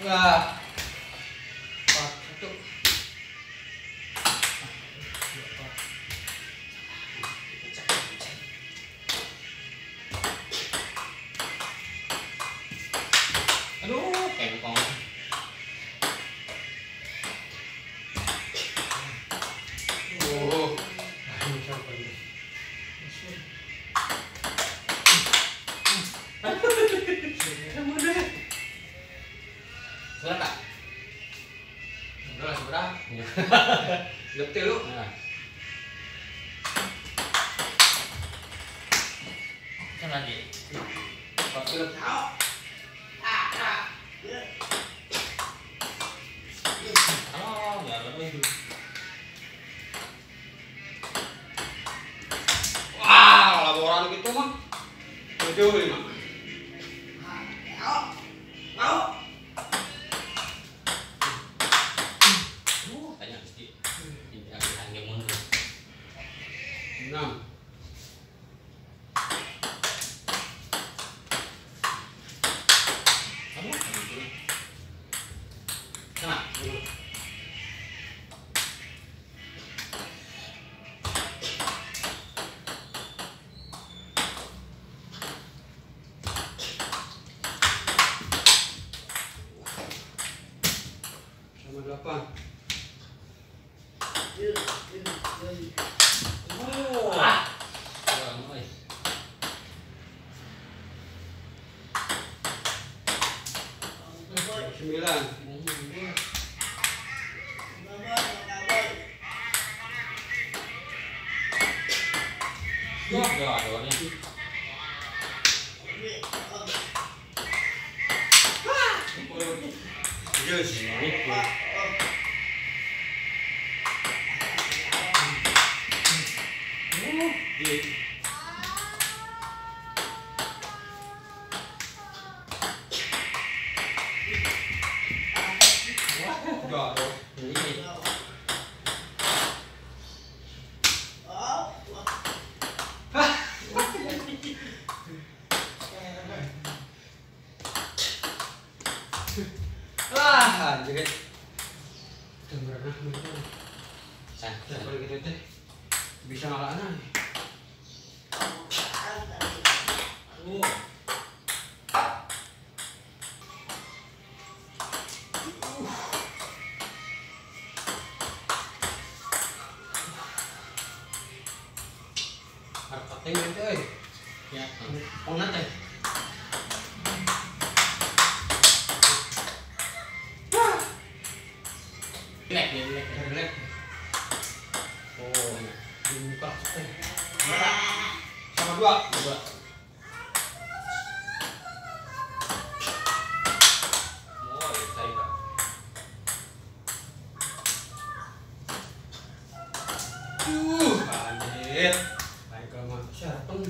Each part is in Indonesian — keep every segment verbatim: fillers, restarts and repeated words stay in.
Lah. Empat, satu. Aduh, kengkong. Oh. Sudah kak? Udah seberang. Gede lu. Nah. Kan lagi. Empat film tahu. Ah, ah. Oh, ya apa itu? Wah, laporan gitu mah. Tujuh lima. Enam. Sama delapan. Oh. Ah. Sembilan. Dua, dua, dua nih. Yes. Dua. Ah, anjir. Dengeran ah, bener. Sah, Nah, kalau gitu teh bisa ngalahna. Aduh. Harkat teh gitu euy. Ya, Pongna teh. Lek, lek, lek. Relek. Oh, Dibuka teh. Sama dua. dua. Oh, ya saya Pak. Uh, anjir. Baik ke mah syarapan.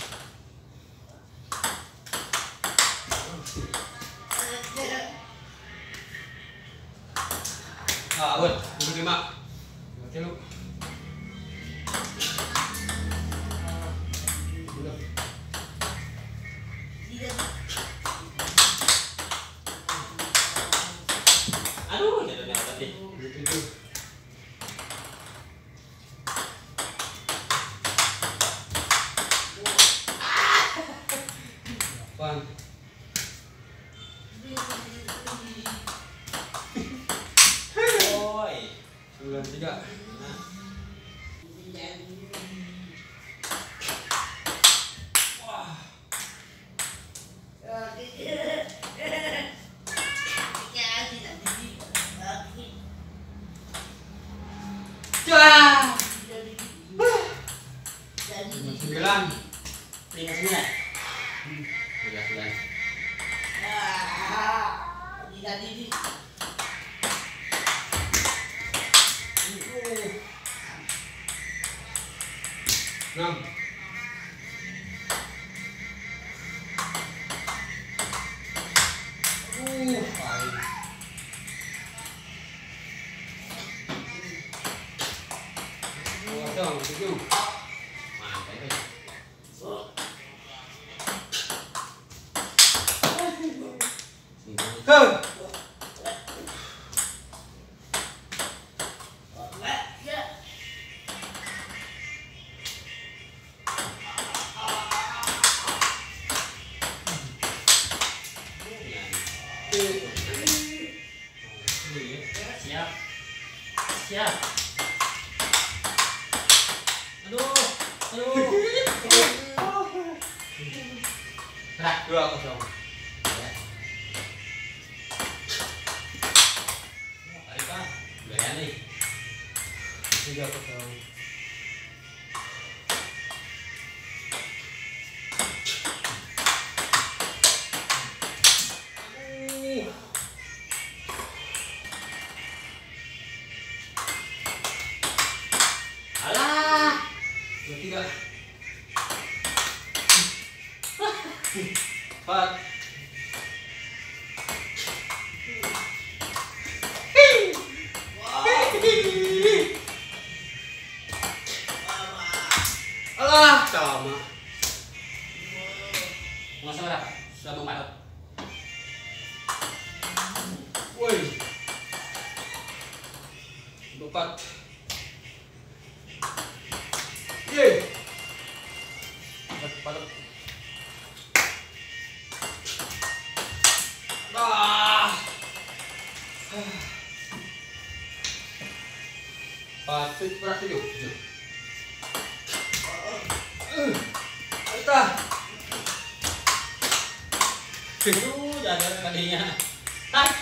Ah, woi, duduk lima. Baca lu. Duduk. Aduh, jatuhnya tadi. Duduk tujuh. Delapan. Oi. Sembilan tiga. Wah. Cah. Lima sembilan. Lima sembilan. Tiga sembilan. Enam. Uh, baik. Dua, tujuh. Mantap ya. Ke. siap. Aduh, aduh. Gerak. Dua kosong. Ya. Ayo Pak, gaya nih. Tiga kosong. Alah, Dua tiga. Empat. Alah, sama. nggak salah Pak. Sudah mau Woi. Empat. Ye. Empat, empat. Ah. Empat, berat tujuh. Kita. Aduh, jalan tadinya. Tas.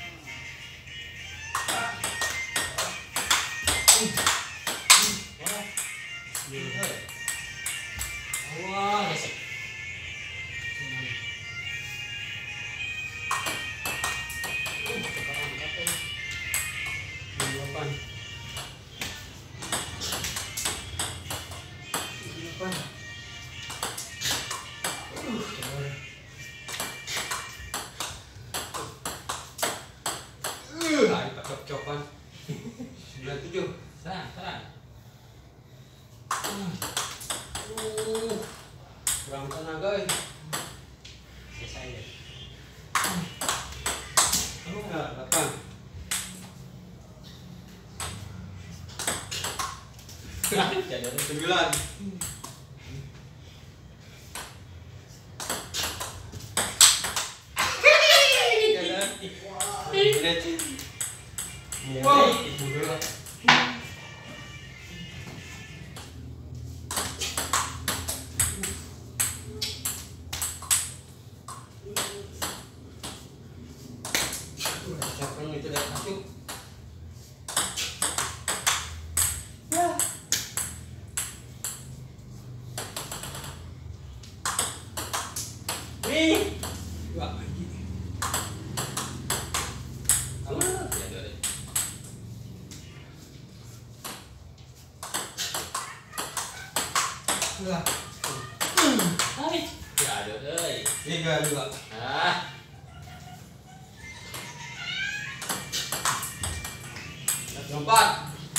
Wah, gesek. Delapan. Delapan. Ayo tak cop-copan. Sembilan tujuh. Serang, serang. Uh, kurang tenaga ini. Selesai ya. Nah, delapan. Jalan. Sembilan. Wow. Siapa yang itu dah masuk? Wih. Dua lagi. Sama. Ya, dua. Dua. Hai. Ya, ada euy. Tiga dua. Ah. Empat.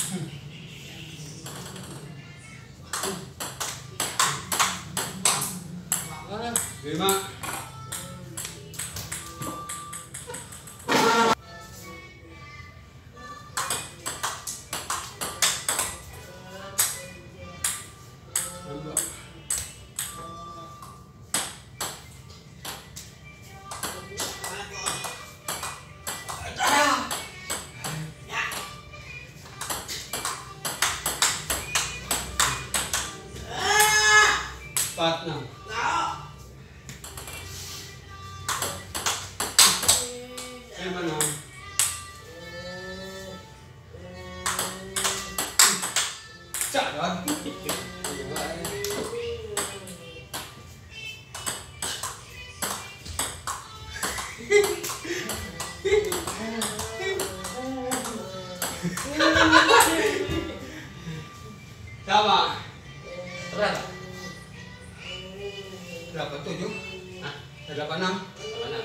Lima. Dua. Empat enam. Lima enam. Cak kan? Sama. Berat. Delapan tujuh. Hah? Delapan enam. Mana?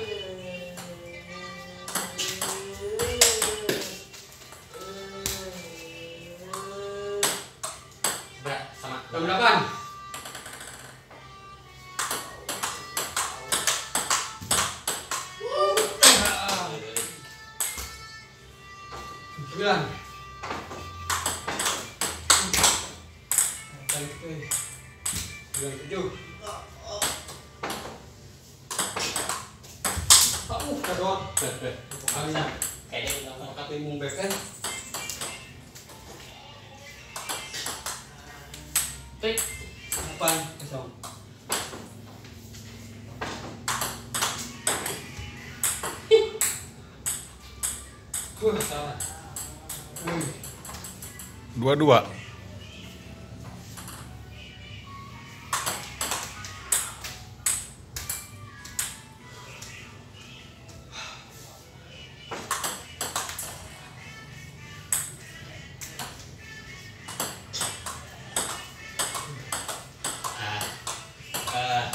Berat sama. Enam delapan. Sembilan. Sembilan tujuh. Uh, kadon. Kayak dia bilang Kata imung beken. Tik. Delapan kosong. Salah. Dua-dua. Ah.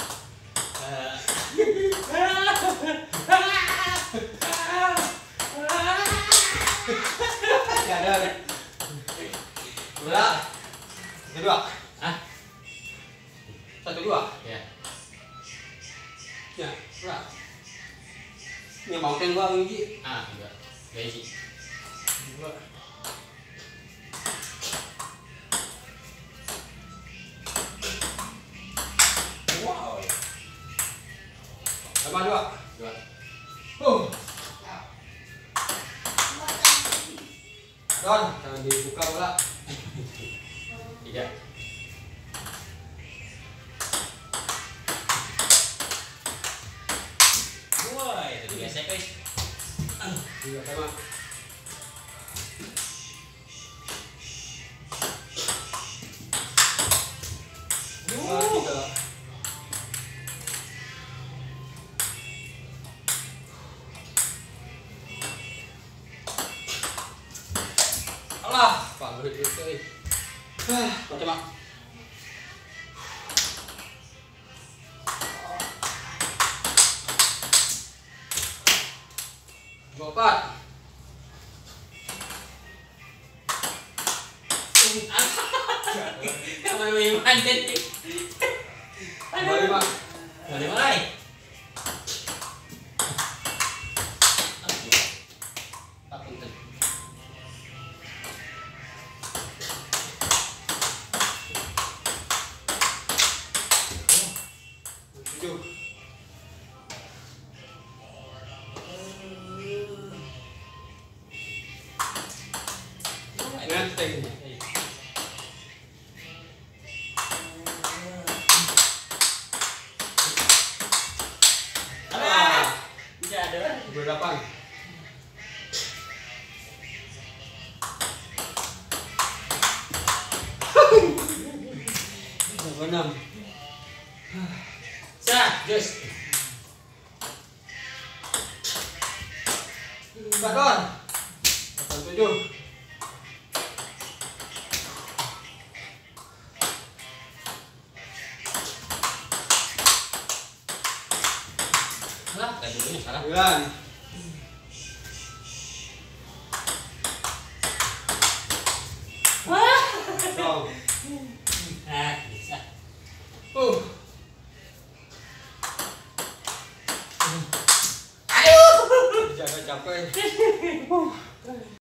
Ya ada. Dua. Satu dua. Ah. Satu dua. Ya. Ya. Dua. Ini mountain gua ini. Ah, enggak. Enggak isi. Dua. Wow. Sama dua. Dua. Oh. Don, jangan dibuka bola. Tiga. Wah, itu biasa guys. Tiga sama. Dua, tiga. Alah, pabrik itu. Ah, macam apa? Dua empat. Kamu main mantan nih. Dua lima. Mulai mulai. Tak penting. Tujuh. Nganteng. Ah, tidak ada. Dua delapan. Dua enam. Sah, Jus. Empat don. Delapan tujuh. Lah, kayak dulunya sekarang. Sembilan. Wah. Kosong. Ah, bisa. Uh. Aduh. Jaga capek.